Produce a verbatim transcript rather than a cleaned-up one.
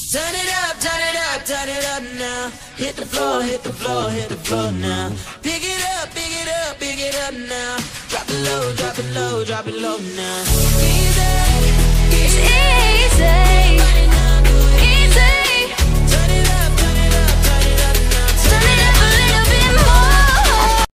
Turn it up, turn it up, turn it up now. Hit the floor, hit the floor, hit the floor now. Pick it up, pick it up, pick it up now. Drop it low, drop it low, drop it low now. Easy, easy. It's easy.